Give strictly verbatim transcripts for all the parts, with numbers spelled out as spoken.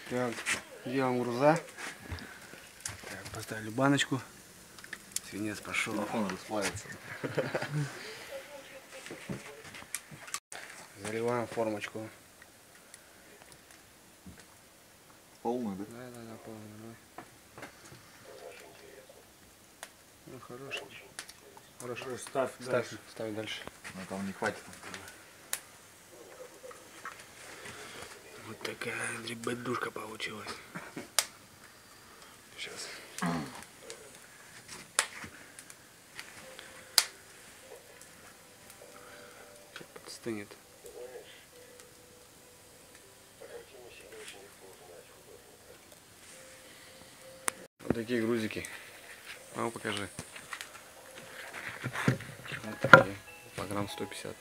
Так, делаем груза. Так, поставили баночку. Свинец пошел. Телефон расплавится. Заливаем формочку. Полную, да? Да, да, да, полную. Да. Ну, хороший. Хороший. Ставь, Ставь, дальше. ставь дальше. Но там не хватит. Вот такая дребедушка получилась. Сейчас. Сейчас подстынет. Вот такие грузики. А ну покажи. Вот такие. По грамм сто пятьдесят.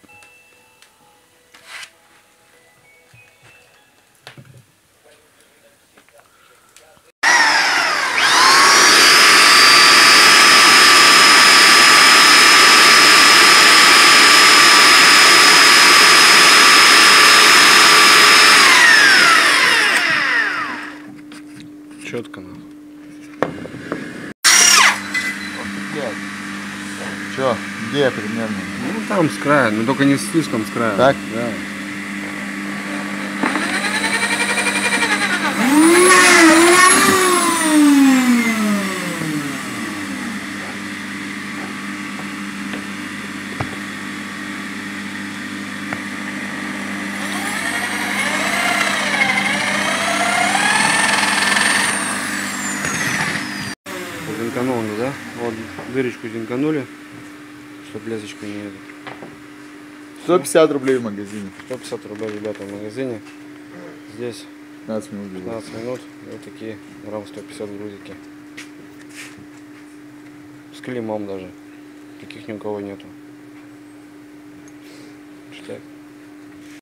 Четко надо. Че, где примерно? Ну там с края, но только не слишком с края. Так? Да. Зинканули, да? Вот дырочку зинканули, чтобы лесочка не это. сто пятьдесят рублей в магазине. сто пятьдесят рублей, ребята, в магазине. Здесь пятнадцать минут. пятнадцать минут. И вот такие грамм сто пятьдесят грузики. С клеймом даже. Таких ни у кого нету. Штяк.